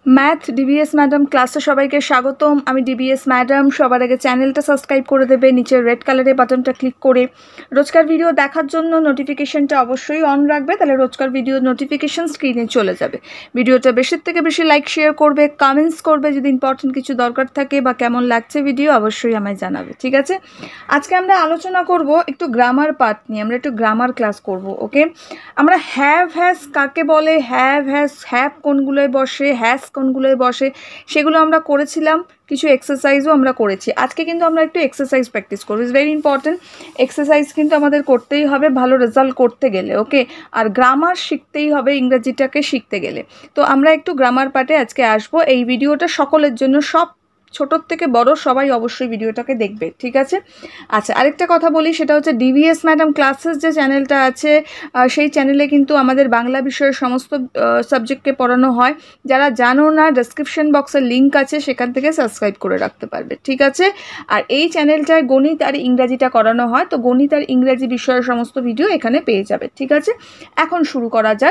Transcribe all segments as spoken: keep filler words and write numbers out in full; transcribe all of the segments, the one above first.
Math DBS madam ক্লাসে সবাইকে স্বাগতম। আমি ডিবিএস ম্যাডাম। সবার আগে চ্যানেলটা সাবস্ক্রাইব করে দেবে, নিচের রেড কালারের বাটনটা ক্লিক করে রোজকার ভিডিও দেখার জন্য নোটিফিকেশনটা অবশ্যই অন রাখবে, তাহলে রোজকার ভিডিও নোটিফিকেশন স্ক্রিনে চলে যাবে। ভিডিওটা বেশির থেকে বেশি লাইক শেয়ার করবে, কমেন্টস করবে, যদি ইম্পর্টেন্ট কিছু দরকার থাকে বা কেমন লাগছে ভিডিও অবশ্যই আমায় জানাবে, ঠিক আছে? আজকে আমরা আলোচনা করব একটু গ্রামার পার্ট নিয়ে, আমরা একটু গ্রামার ক্লাস করব। ওকে, আমরা হ্যাভ হ্যাজ কাকে বলে, হ্যাভ হ্যাজ হ্যাভ কোনগুলোয় বসে, হ্যাজ কোনগুলোয় বসে, সেগুলো আমরা করেছিলাম। কিছু এক্সারসাইজও আমরা করেছি। আজকে কিন্তু আমরা একটু এক্সারসাইজ প্র্যাকটিস করবো। It's very important. এক্সারসাইজ কিন্তু আমাদের করতেই হবে ভালো রেজাল্ট করতে গেলে। ওকে, আর গ্রামার শিখতেই হবে ইংরেজিটাকে শিখতে গেলে। তো আমরা একটু গ্রামার পার্টে আজকে আসবো। এই ভিডিওটা সকলের জন্য, সব ছোটোর থেকে বড় সবাই অবশ্যই ভিডিওটাকে দেখবে, ঠিক আছে? আচ্ছা, আরেকটা কথা বলি, সেটা হচ্ছে ডিভিএস ম্যাডাম ক্লাসেস যে চ্যানেলটা আছে, সেই চ্যানেলে কিন্তু আমাদের বাংলা বিষয়ের সমস্ত সাবজেক্টকে পড়ানো হয়। যারা জানো না, ডেসক্রিপশন বক্সের লিঙ্ক আছে, সেখান থেকে সাবস্ক্রাইব করে রাখতে পারবে, ঠিক আছে? আর এই চ্যানেলটায় গণিত আর ইংরাজিটা করানো হয়, তো গণিত আর ইংরাজি বিষয়ের সমস্ত ভিডিও এখানে পেয়ে যাবে, ঠিক আছে? এখন শুরু করা যাক।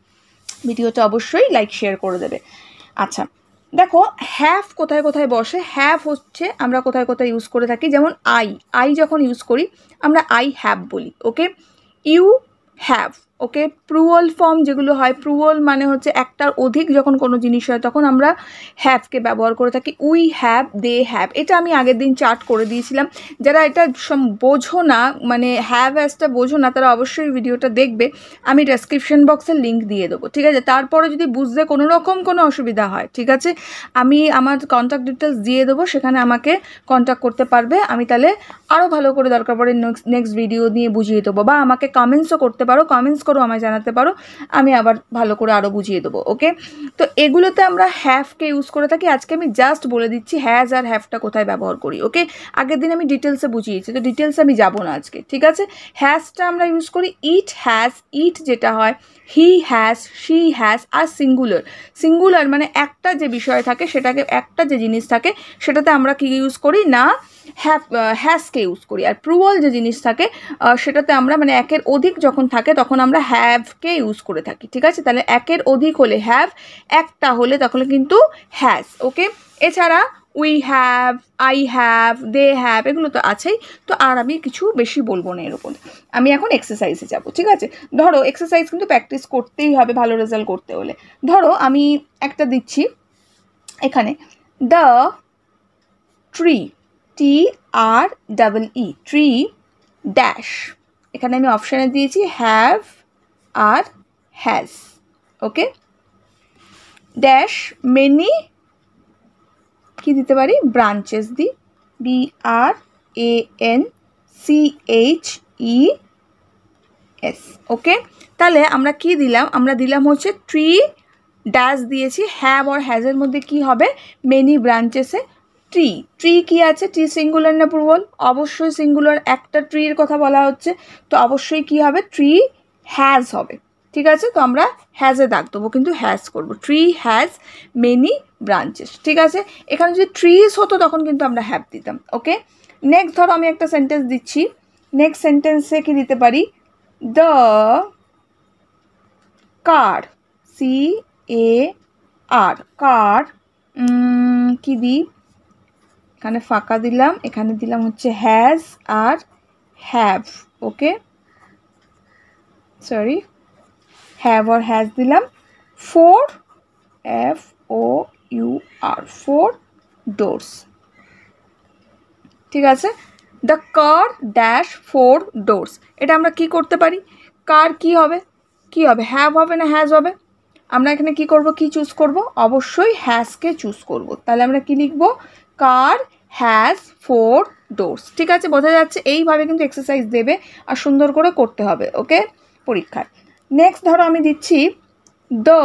ভিডিওটা অবশ্যই লাইক শেয়ার করে দেবে। আচ্ছা দেখো, হ্যাভ কোথায় কোথায় বসে। হ্যাভ হচ্ছে আমরা কোথায় কোথায় ইউজ করে থাকি, যেমন আই আই যখন ইউজ করি আমরা আই হ্যাভ বলি। Okay, you have. Okay, plural form যেগুলো হয়, প্রুয়াল মানে হচ্ছে একটার অধিক যখন কোনো জিনিস হয় তখন আমরা হ্যাভকে ব্যবহার করে থাকি। উই হ্যাভ, দে হ্যাভ, এটা আমি আগের দিন চার্ট করে দিয়েছিলাম। যারা এটা বোঝো না, মানে হ্যাভ অ্যাজটা বোঝো না, তারা অবশ্যই ভিডিওটা দেখবে। আমি ডেসক্রিপশন বক্সে লিঙ্ক দিয়ে দেবো, ঠিক আছে? তারপরে যদি বুঝতে কোনো রকম কোনো অসুবিধা হয়, ঠিক আছে, আমি আমার কন্ট্যাক্ট ডিটেলস দিয়ে দেবো, সেখানে আমাকে কন্ট্যাক্ট করতে পারবে। আমি তাহলে আরও ভালো করে দরকার পড়ে নেক্সট নেক্সট ভিডিও নিয়ে বুঝিয়ে দেবো, বা আমাকে কমেন্টসও করতে পারো, কমেন্টস করো, আমায় জানাতে পারো, আমি আবার ভালো করে আরও বুঝিয়ে দেবো। ওকে, তো এগুলোতে আমরা হ্যাভকে ইউজ করে থাকি। আজকে আমি জাস্ট বলে দিচ্ছি হ্যাজ আর হ্যাভটা কোথায় ব্যবহার করি। ওকে, আগের দিন আমি ডিটেলসে বুঝিয়েছি, তো ডিটেলসে আমি যাবো না আজকে, ঠিক আছে? হ্যাজটা আমরা ইউজ করি ইট হ্যাজ, ইট যেটা হয়, হি হ্যাজ, শি হ্যাজ, আর সিঙ্গুলার। সিঙ্গুলার মানে একটা যে বিষয় থাকে, সেটাকে একটা যে জিনিস থাকে, সেটাতে আমরা কি ইউজ করি না, হ্যাভ হ্যাজকে ইউজ করি। আর প্রুয়াল যে জিনিস থাকে সেটাতে আমরা, মানে একের অধিক যখন থাকে তখন আমরা হ্যাভকে ইউজ করে থাকি, ঠিক আছে? তাহলে একের অধিক হলে হ্যাভ, একটা হলে তখন কিন্তু হ্যাজ। ওকে, এছাড়া we have, I have, they have, এগুলো তো আছেই। তো আর আমি কিছু বেশি বলবো না এর উপর। আমি এখন এক্সারসাইজে যাব, ঠিক আছে? ধরো এক্সারসাইজ কিন্তু প্র্যাকটিস করতেই হবে ভালো রেজাল্ট করতে হলে। ধরো আমি একটা দিচ্ছি এখানে, the tree, T R double E, tree dash, এখানে আমি অপশানে দিয়েছি হ্যাভ আর হ্যাজ। ওকে, ড্যাশ মেনি, কি দিতে পারি, ব্রাঞ্চেস দিই, B R A N C H E S. Okay, তাহলে আমরা কি দিলাম, আমরা দিলাম হচ্ছে ট্রি ড্যাশ দিয়েছি, হ্যাভ আর হ্যাজের মধ্যে কি হবে, মেনি ব্রাঞ্চেসে ট্রি। ট্রি কি আছে, ট্রি সিঙ্গুলার না প্লুরাল? অবশ্যই সিঙ্গুলার, একটা ট্রির কথা বলা হচ্ছে, তো অবশ্যই কি হবে, ট্রি হ্যাজ হবে, ঠিক আছে? তো আমরা হ্যাজে দাগ দেবো, কিন্তু হ্যাজ করবো, ট্রি হ্যাজ মেনি ব্রাঞ্চেস, ঠিক আছে? এখানে যদি ট্রিজ হতো তখন কিন্তু আমরা হ্যাভ দিতাম। ওকে, নেক্সট ধরো আমি একটা সেন্টেন্স দিচ্ছি। নেক্সট সেন্টেন্সে কি দিতে পারি, দ্য কার, সি এ আর, কার, কি দিই, এখানে ফাঁকা দিলাম, এখানে দিলাম হচ্ছে হ্যাজ আর হ্যাভ। ওকে, সরি, হ্যাভ আর হ্যাজ দিলাম। Four, F O U R, four doors, ঠিক আছে? The car dash four doors, এটা আমরা কি করতে পারি, কার কি হবে, কি হবে, হ্যাভ হবে না হ্যাজ হবে? আমরা এখানে কি করব, কি চুজ করব, অবশ্যই হ্যাজকে চুজ করব। তাহলে আমরা কি লিখব, কার হ্যাজ ফোর ডোরস, ঠিক আছে? বোঝা যাচ্ছে? এইভাবে কিন্তু এক্সারসাইজ দেবে আর সুন্দর করে করতে হবে। ওকে, পরীক্ষায়। নেক্সট ধরো আমি দিচ্ছি, the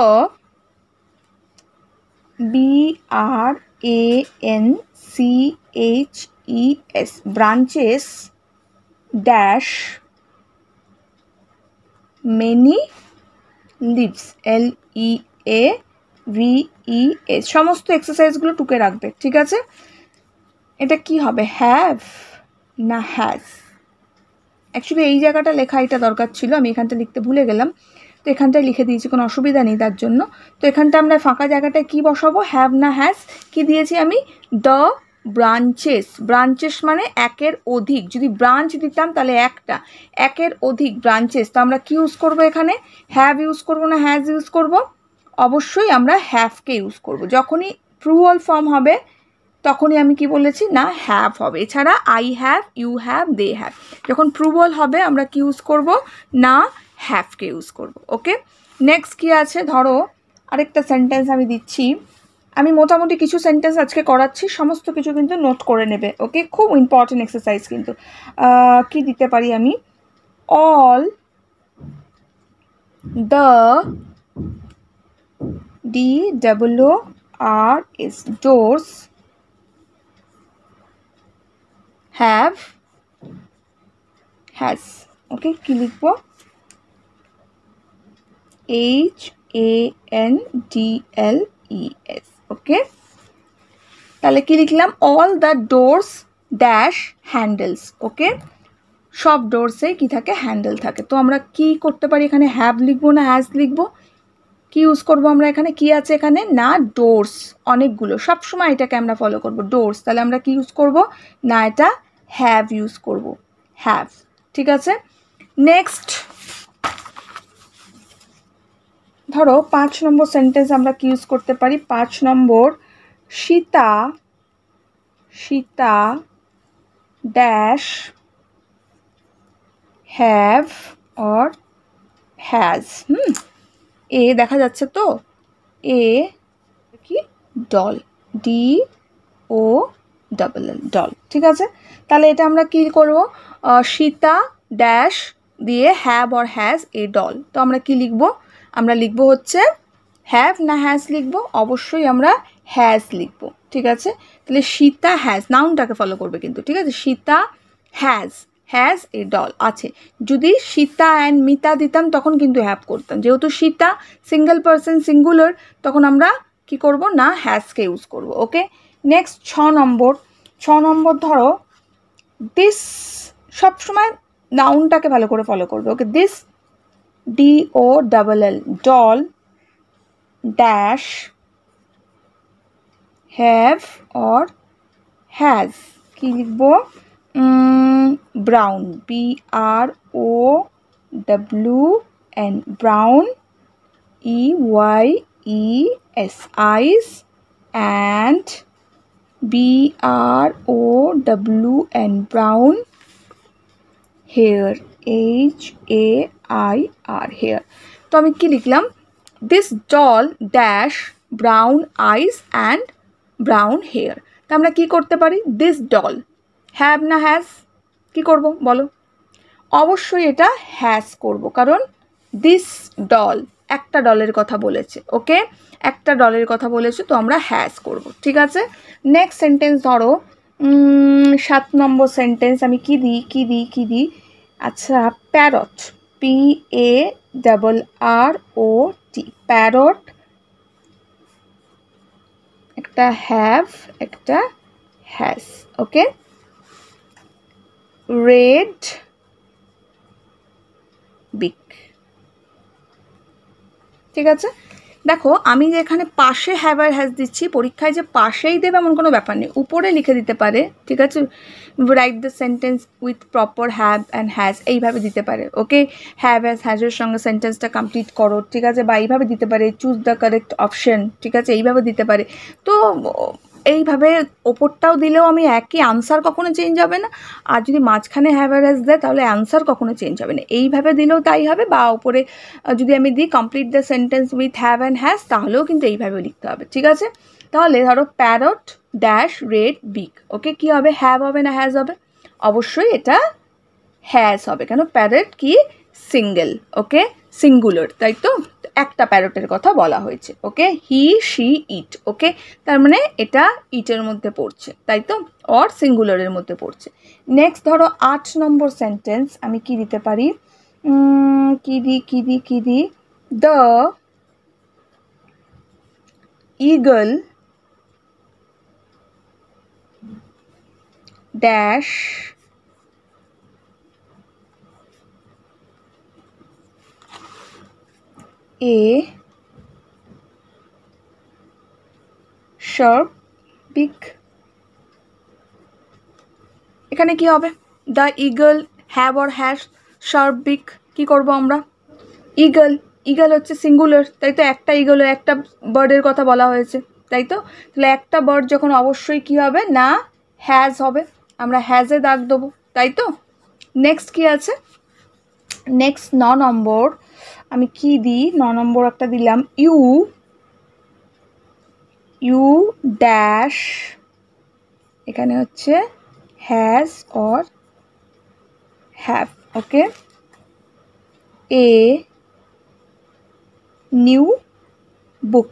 B R A N C H E S, branches dash many leaves, L E A V E S. সমস্ত এক্সারসাইজগুলো টুকে রাখবে, ঠিক আছে? এটা কি হবে, হ্যাভ না হ্যাজ? অ্যাকচুয়ালি এই জায়গাটা লেখা এটা দরকার ছিল, আমি এখানটা লিখতে ভুলে গেলাম। তো তো এখানটায় লিখে দিয়েছি, কোনো অসুবিধা নেই তার জন্য। তো এখানটা আমরা ফাঁকা জায়গাটায় কি বসাবো, হ্যাভ না হ্যাজ, কি দিয়েছি আমি, দ্য ব্রাঞ্চেস। ব্রাঞ্চেস মানে একের অধিক, যদি ব্রাঞ্চ দিতাম তাহলে একটা, একের অধিক ব্রাঞ্চেস। তো আমরা কি ইউজ করব এখানে, হ্যাভ ইউজ করব না হ্যাজ ইউজ করব, অবশ্যই আমরা হ্যাভকে ইউজ করব। যখনই প্লুরাল ফর্ম হবে তখনই আমি কি বলেছি, না হ্যাভ হবে। এছাড়া I have, you have, they have. যখন প্লুরাল হবে আমরা কি ইউজ করব, না হ্যাভকে ইউজ করব। ওকে, নেক্সট কি আছে, ধরো আরেকটা সেন্টেন্স আমি দিচ্ছি। আমি মোটামুটি কিছু সেন্টেন্স আজকে করাচ্ছি, সমস্ত কিছু কিন্তু নোট করে নেবে। ওকে, খুব ইম্পর্টেন্ট এক্সারসাইজ কিন্তু। কি দিতে পারি আমি, all the, D W R S, doors have, has. Okay, কি লিখবো, H A N D L E S. Okay, তাহলে কি লিখলাম, all the doors dash handles. Okay, সব ডোরসে কি থাকে, হ্যান্ডেল থাকে। তো আমরা কি করতে পারি এখানে, হ্যাভ লিখবো না হ্যাজ লিখবো, কি ইউজ করবো আমরা এখানে, কি আছে এখানে, না ডোরস, অনেকগুলো, সবসময় এটাকে আমরা ফলো করবো, ডোরস। তাহলে আমরা কি ইউজ করব, না এটা হ্যাভ ইউজ করব, হ্যাভ। ঠিক আছে, নেক্সট ধরো পাঁচ নম্বর সেন্টেন্স আমরা কি ইউজ করতে পারি, পাঁচ নম্বর, Sita, Sita dash have or has. Hmm, এ দেখা যাচ্ছে তো, এ কি, doll, D O double L, doll. ঠিক আছে, তাহলে এটা আমরা কি করব, সীতা ড্যাশ দিয়ে have or has a doll. তো আমরা কি লিখব, আমরা লিখব হচ্ছে হ্যাভ না হ্যাজ লিখব, অবশ্যই আমরা হ্যাজ লিখব। ঠিক আছে, তাহলে সীতা হ্যাজ, নাউনটাকে ফলো করবে কিন্তু। ঠিক আছে, Sita has, has a doll আছে। যদি সীতা অ্যান্ড মিতা দিতাম তখন কিন্তু হ্যাভ করতাম, যেহেতু সীতা সিঙ্গেল পার্সন সিঙ্গুলার, তখন আমরা কি করব, না হ্যাজকে ইউজ করব। ওকে, নেক্সট ছ নম্বর, ছ নম্বর ধরো দিস, সবসময় নাউনটাকে ভালো করে ফলো করবে। Okay, this, D O double L, doll dash have or has, কি লিখবো, brown, B R O W N, brown, E Y E S, eyes, and B R O W N, brown, hair, H A I R, hair. তো আমি কি লিখলাম, this doll dash brown eyes and brown hair. তো আমরা কি করতে পারি, this doll, have না হ্যাজ, কি করব বলো, অবশ্যই এটা হ্যাজ করব, কারণ দিস ডল একটা ডলের কথা বলেছে। ওকে, একটা ডলের কথা বলেছে, তো আমরা হ্যাজ করব। ঠিক আছে, নেক্সট সেন্টেন্স ধরো সাত নম্বর সেন্টেন্স আমি কি দিই, কি দিই, কি দিই, আচ্ছা parrot, P A double R O T, parrot, একটা হ্যাভ একটা হ্যাজ। Okay, red big. ঠিক আছে, দেখো আমি যে এখানে পাশে হ্যাভ আর হ্যাজ দিচ্ছি, পরীক্ষায় যে পাশেই দেবে এমন কোনো ব্যাপার নেই, উপরে লিখে দিতে পারে। ঠিক আছে, write the sentence with proper have and has, এইভাবে দিতে পারে। ওকে, হ্যাভ অ্যাজ হ্যাজের সঙ্গে সেন্টেন্সটা কমপ্লিট করো। ঠিক আছে, বা এইভাবে দিতে পারে, চুজ দ্য কারেক্ট অপশন। ঠিক আছে, এইভাবে দিতে পারে। তো এইভাবে ওপরটাও দিলেও আমি একই আনসার, কখনো চেঞ্জ হবে না। আর যদি মাঝখানে হ্যাভ আর হ্যাজ দেয় তাহলে অ্যান্সার কখনো চেঞ্জ হবে না, এইভাবে দিলেও তাই হবে। বা ওপরে যদি আমি দিই complete the sentence with have and has, তাহলেও কিন্তু এইভাবে লিখতে হবে। ঠিক আছে, তাহলে ধরো parrot dash red big. Okay, কী হবে, হ্যাভ হবে না হ্যাজ হবে, অবশ্যই এটা হ্যাজ হবে। কেন, প্যারট কি সিঙ্গেল, ওকে সিঙ্গুলার, তাই তো, একটা প্যারটের কথা বলা হয়েছে। ওকে, হি শি ইট। ওকে, তার মানে এটা ইটের মধ্যে পড়ছে, তাই তো, অর সিঙ্গুলারের মধ্যে পড়ছে। নেক্সট ধরো আট নম্বর সেন্টেন্স আমি কি দিতে পারি, কি দি কি দি কি দি, the eagle dash a sharp beak. এখানে কি হবে? The eagle have or has sharp beak. কি করব আমরা? ইগল, ইগল হচ্ছে সিঙ্গুলার, তাই তো? একটা ইগল, একটা বার্ডের কথা বলা হয়েছে, তাই তো? তাহলে একটা বার্ড যখন অবশ্যই কি হবে না হ্যাজ হবে, আমরা হ্যাজে দাগ দেবো, তাই তো? নেক্সট কি আছে? নেক্সট ন নম্বর আমি কি দিই? ন নম্বর একটা দিলাম ইউ ইউ ড্যাশ, এখানে হচ্ছে has or have, okay? A new book.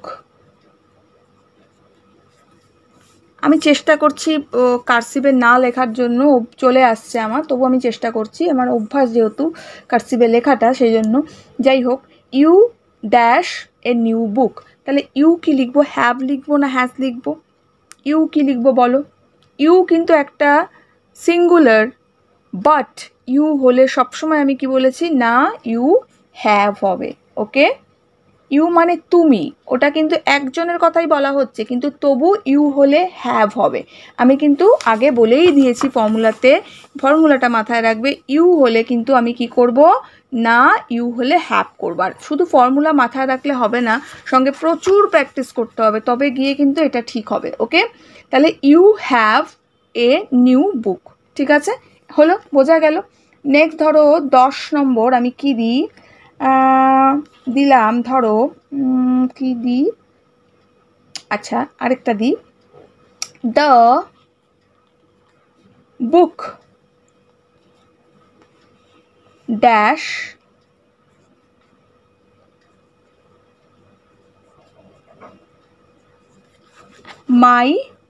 আমি চেষ্টা করছি কার্সিভে না লেখার জন্য, চলে আসছে আমার, তবু আমি চেষ্টা করছি, আমার অভ্যাস যেহেতু কার্সিভে লেখাটা, সেই জন্য। যাই হোক, you dash a new book. তাহলে ইউ কি লিখবো? হ্যাভ লিখবো না হ্যাজ লিখবো? ইউ কি লিখবো বলো? ইউ কিন্তু একটা সিঙ্গুলার, বাট ইউ হলে সবসময় আমি কি বলেছি না ইউ হ্যাভ হবে, ওকে? ইউ মানে তুমি, ওটা কিন্তু একজনের কথাই বলা হচ্ছে, কিন্তু তবু ইউ হলে হ্যাভ হবে। আমি কিন্তু আগে বলেই দিয়েছি ফর্মুলাতে, ফর্মুলাটা মাথায় রাখবে। ইউ হলে কিন্তু আমি কি করব না ইউ হলে হ্যাভ করব। আর শুধু ফর্মুলা মাথায় রাখলে হবে না, সঙ্গে প্রচুর প্র্যাকটিস করতে হবে, তবে গিয়ে কিন্তু এটা ঠিক হবে, ওকে? তাহলে you have a new book, ঠিক আছে? হলো, বোঝা গেল? নেক্সট ধরো দশ নম্বর আমি কি দিই? দিলাম ধরো কি দিই, আচ্ছা আরেকটা দিই, the book dash my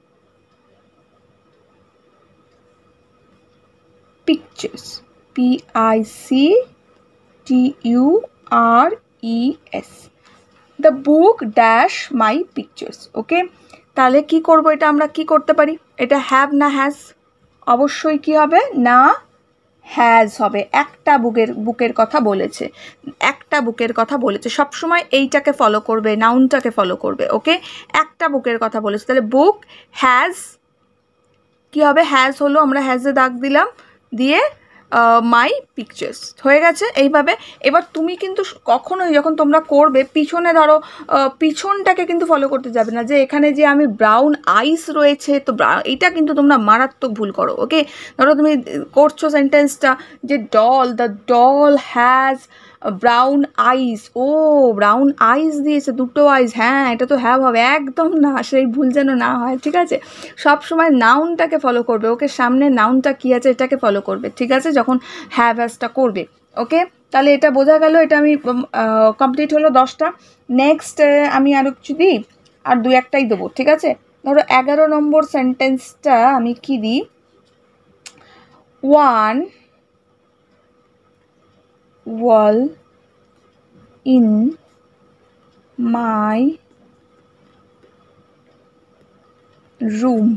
pictures, P I C T U R E S, the book dash my pictures, okay? তাহলে কি করব? এটা আমরা কি করতে পারি? এটা হ্যাভ না হ্যাজ? অবশ্যই কি হবে না হ্যাজ হবে। একটা বুকের বুকের কথা বলেছে, একটা বুকের কথা বলেছে, সবসময় এইটাকে ফলো করবে, নাউনটাকে ফলো করবে, ওকে? একটা বুকের কথা বলেছে, তাহলে বুক হ্যাজ কি হবে? হ্যাজ হলো, আমরা হ্যাজে দাগ দিলাম, দিয়ে মাই পিকচার্স হয়ে গেছে। এইভাবে এবার তুমি কিন্তু কখনোই যখন তোমরা করবে, পিছনে ধরো পিছনটাকে কিন্তু ফলো করতে যাবে না, যে এখানে যে আমি ব্রাউন আইস রয়েছে, তো এইটা কিন্তু তোমরা মারাত্মক ভুল করো, ওকে? ধরো তুমি করছো সেন্টেন্সটা যে doll, the doll has brown eyes, ও ব্রাউন আইস দিয়েছে, দুটো আইস, হ্যাঁ এটা তো হ্যাভ হবে, একদম না, সেই ভুল যেন না হয়, ঠিক আছে? সব সময় নাউনটাকে ফলো করবে, ওকে? সামনে নাউনটা কী আছে এটাকে ফলো করবে, ঠিক আছে? যখন হ্যাভ হ্যাজটা করবে, ওকে? তাহলে এটা বোঝা গেল, এটা আমি কমপ্লিট হলো দশটা। নেক্সট আমি আরও কিছু দিই, আর দু একটাই দেবো, ঠিক আছে? ধরো এগারো নম্বর সেন্টেন্সটা আমি কি দিই? One wall in my room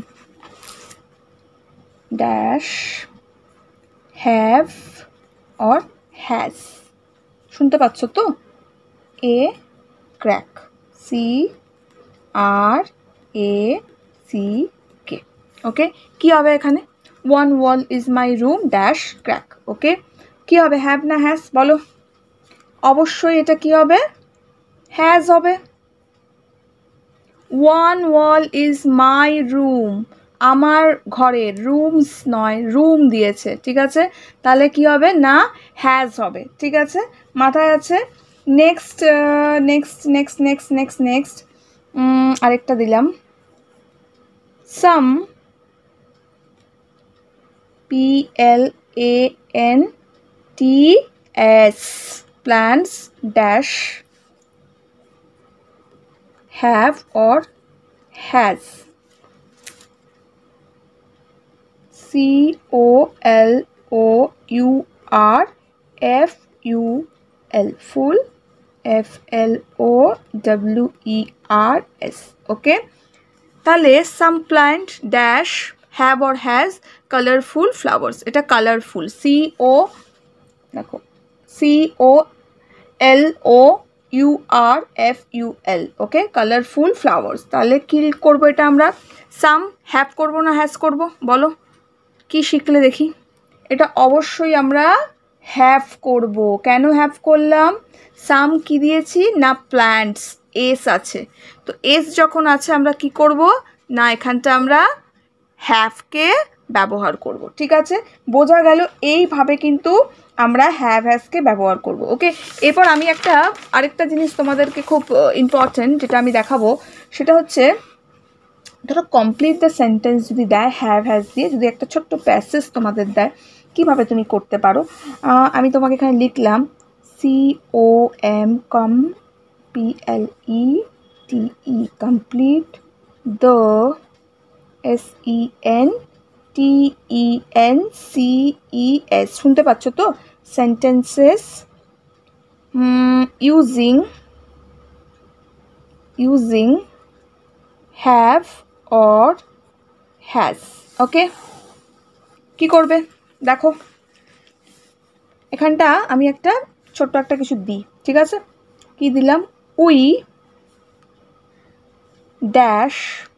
dash have or has. শুনতে পাচ্ছ তো? A crack, C R A C K, okay? কী হবে এখানে? One wall is my room dash crack, okay? কী হবে? হ্যাভ না হ্যাজ বলো? অবশ্যই এটা কি হবে? হ্যাজ হবে। One wall is my room, আমার ঘরের, রুমস নয়, রুম দিয়েছে, ঠিক আছে? তাহলে কি হবে না হ্যাজ হবে, ঠিক আছে? মাথায় আছে? Next next next next next next আরেকটা দিলাম, some, P L A N T S, plants dash have or has, C O L O U R F U L, full, F L O W E R S, okay? তাহলে some plant dash have or has colourful flowers, এটা colourful, C O দেখো C O L O U R F U L, okay, colourful flowers. তাহলে কী করবো এটা আমরা? সাম have করবো না has করবো? বলো কি শিখলে দেখি। এটা অবশ্যই আমরা হ্যাভ করব। কেন হ্যাভ করলাম? সাম কি দিয়েছি না, প্ল্যান্টস, এস আছে, তো এস যখন আছে আমরা কি করব না, এখানটা আমরা হ্যাভকে ব্যবহার করব। ঠিক আছে, বোঝা গেল? এইভাবে কিন্তু আমরা হ্যাভ হ্যাজকে ব্যবহার করব। ওকে, এরপর আমি একটা আরেকটা জিনিস তোমাদেরকে খুব ইম্পর্টেন্ট যেটা আমি দেখাবো, সেটা হচ্ছে ধরো কমপ্লিট দ্য সেন্টেন্স যদি দেয় হ্যাভ হ্যাজ দিয়ে, যদি একটা ছোট্ট প্যাসেজ তোমাদের দেয়, কীভাবে তুমি করতে পারো। আমি তোমাকে এখানে লিখলাম C O M com P L E T E complete the S E N T E N C E S, শুনতে পাচ্ছ তো? Sentences using using have or has. Okay, কি করবে দেখো, এখানটা আমি একটা ছোট্ট একটা কিছু দিই। ঠিক আছে, কি দিলাম? We dash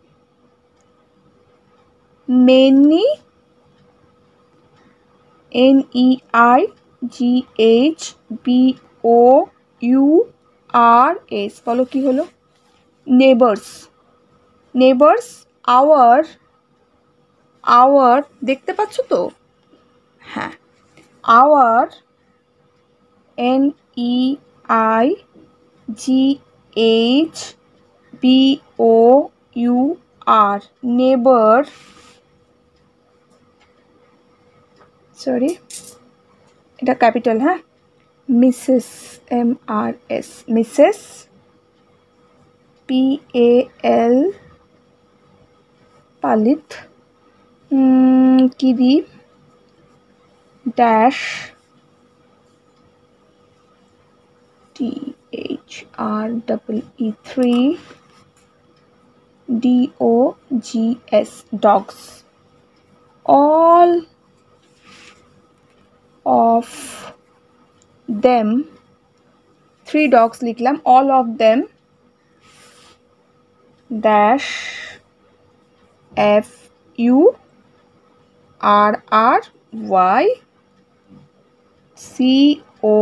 many, N E I G H B O U R S, বলো কি হলো? নেবার্স। নেবার্স আওয়ার, আওয়ার দেখতে পাচ্ছ তো? হ্যাঁ, our N E I G H B O U R, neighbour, sorry এটা ক্যাপিটাল, হ্যাঁ, Mrs, M R S, Mrs, P A L Palit, কি দি, dash T H R double E three D O G S, dogs, all of them, three dogs লিখলাম, all of them dash f u r r y c o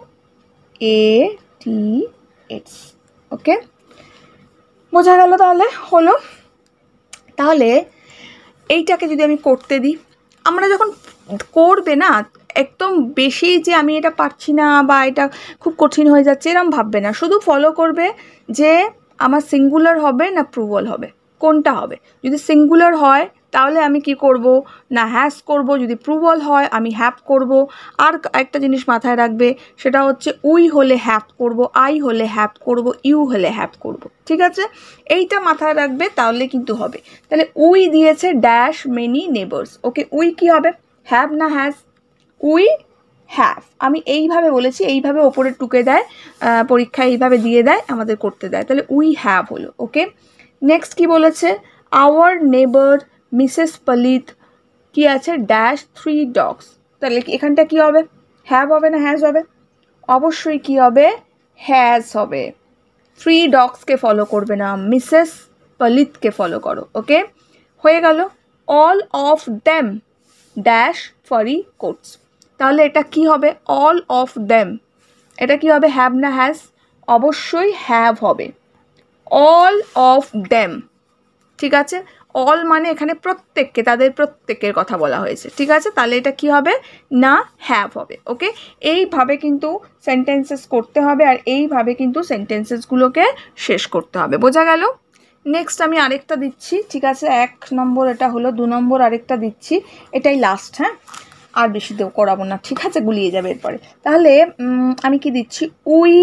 a t s, okay, বোঝা গেল? তাহলে হলো। তাহলে এইটাকে যদি আমি করতে দিই, আমরা যখন করবে না একদম বেশি যে আমি এটা পারছি না বা এটা খুব কঠিন হয়ে যাচ্ছে এরম ভাববে না, শুধু ফলো করবে যে আমার সিঙ্গুলার হবে না প্লুরাল হবে, কোনটা হবে। যদি সিঙ্গুলার হয় তাহলে আমি কি করব না হ্যাজ করব, যদি প্লুরাল হয় আমি হ্যাভ করব। আর একটা জিনিস মাথায় রাখবে, সেটা হচ্ছে উই হলে হ্যাভ করব, আই হলে হ্যাভ করব, ইউ হলে হ্যাভ করব। ঠিক আছে, এইটা মাথায় রাখবে, তাহলে কিন্তু হবে। তাহলে উই দিয়েছে dash many neighbours, okay, we কি হবে, হ্যাভ না হ্যাজ? We have. আমি এইভাবে বলেছি, এইভাবে ওপরে টুকে দেয় পরীক্ষায়, এইভাবে দিয়ে দেয়, আমাদের করতে দেয়, তাহলে উই হ্যাভ হলো। ওকে, নেক্সট কি বলেছে? আওয়ার নেবার মিসেস পালিত কি আছে, ড্যাশ থ্রি ডগস, তাহলে এখানটা কি হবে, হ্যাভ হবে না হ্যাজ হবে? অবশ্যই কি হবে, হ্যাজ হবে। থ্রি ডগসকে ফলো করবে না, মিসেস পালিতকে ফলো করো। ওকে, হয়ে গেল। All of them dash furry coats, তাহলে এটা কি হবে, অল অফ দ্যাম, এটা কি হবে, হ্যাভ না হ্যাজ? অবশ্যই হ্যাভ হবে, অল অফ দ্যাম। ঠিক আছে, অল মানে এখানে প্রত্যেককে, তাদের প্রত্যেকের কথা বলা হয়েছে। ঠিক আছে, তাহলে এটা কি হবে না, হ্যাভ হবে। ওকে, এইভাবে কিন্তু সেন্টেন্সেস করতে হবে, আর এইভাবে কিন্তু সেন্টেন্সেসগুলোকে শেষ করতে হবে। বোঝা গেল? নেক্সট আমি আরেকটা দিচ্ছি। ঠিক আছে, এক নম্বর এটা হলো, দু নম্বর আরেকটা দিচ্ছি, এটাই লাস্ট। হ্যাঁ, আর বেশি দেও করাবো না, ঠিক আছে, গুলিয়ে যাবে এরপরে। তাহলে আমি কি দিচ্ছি, we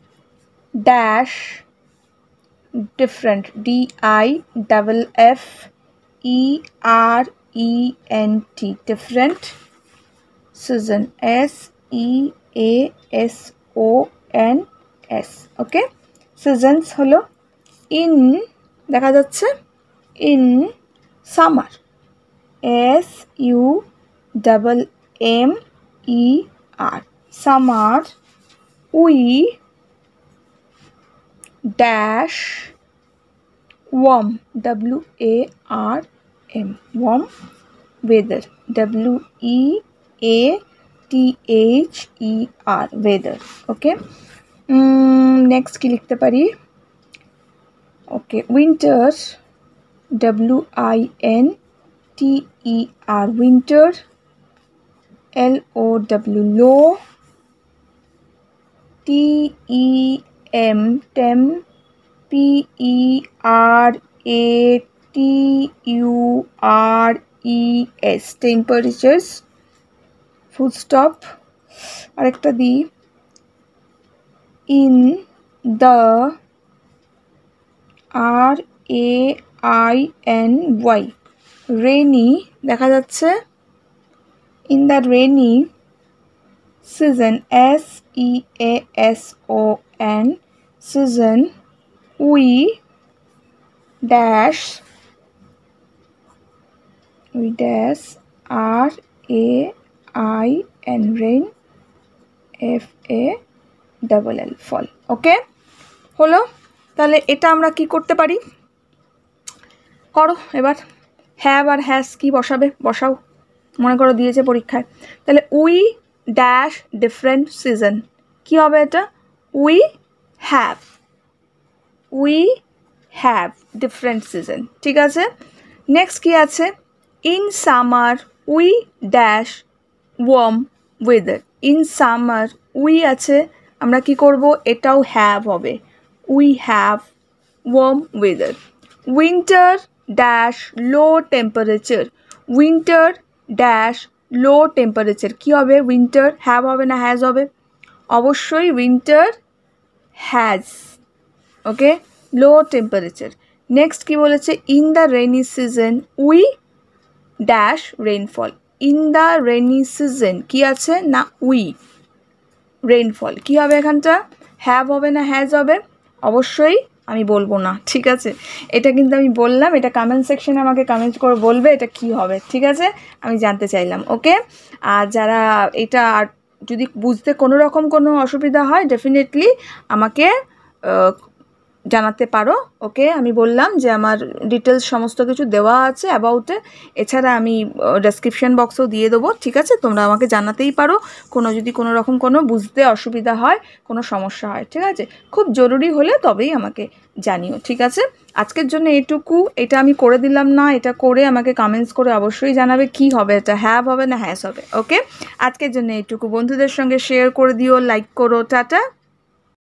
dash different, D I double F E R E N T, different, season, S E A S O N S. Okay, seasons হলো ইন, দেখা যাচ্ছে, in summer, S U double M E R, summer. We dash warm, W A R M, warm weather, W E A T H E R, weather. Okay, next কি লিখতে পারি? Okay, winter, W I N T E R, winter, L O W, low, T E M, tem, P E R A T U R E S, temperatures, full stop. আরেকটা দিই, in the, R A I N Y, rainy, দেখা যাচ্ছে, in the rainy season, S E A S O N, season, we dash, we dash, R A I N, rain, F A double L, fall. Okay, হলো। তাহলে এটা আমরা কি করতে পারি, করো এবার। হ্যাভ আর হ্যাজ কি বসাবে? বসাও, মনে করো দিয়েছে পরীক্ষায়। তাহলে উই ড্যাশ ডিফারেন্ট সিজন, কি হবে এটা? We have, we have different season, ঠিক আছে। নেক্সট কি আছে? In summer we dash warm weather, in summer we আছে, আমরা কি করব? এটাও হ্যাভ হবে, we have warm weather. Winter dash low temperature, winter dash low temperature, কী হবে? উইন্টার হ্যাভ হবে না হ্যাজ হবে? অবশ্যই winter has. Okay, low temperature. Next কি বলেছে? In the rainy season we dash rainfall, in the rainy season কি আছে না? উই রেইনফল, কি হবে এখানটা? হ্যাভ হবে না হ্যাজ হবে? অবশ্যই আমি বলবো না, ঠিক আছে। এটা কিন্তু আমি বললাম, এটা কমেন্ট সেকশনে আমাকে কমেন্ট করে বলবে এটা কি হবে, ঠিক আছে, আমি জানতে চাইলাম। ওকে, আর যারা এটা যদি বুঝতে কোনো রকম কোনো অসুবিধা হয় ডেফিনেটলি আমাকে জানাতে পারো। ওকে, আমি বললাম যে আমার ডিটেলস সমস্ত কিছু দেওয়া আছে অ্যাবাউটে, এছাড়া আমি ডেসক্রিপশন বক্সও দিয়ে দেবো, ঠিক আছে। তোমরা আমাকে জানাতেই পারো কোনো যদি কোনো রকম কোনো বুঝতে অসুবিধা হয়, কোনো সমস্যা হয়, ঠিক আছে। খুব জরুরি হলে তবেই আমাকে জানিও, ঠিক আছে। আজকের জন্য এটুকু, এটা আমি করে দিলাম না, এটা করে আমাকে কমেন্টস করে অবশ্যই জানাবে কি হবে, এটা হ্যাভ হবে না হ্যাজ হবে। ওকে, আজকের জন্য এটুকু, বন্ধুদের সঙ্গে শেয়ার করে দিও, লাইক করো, টাটা।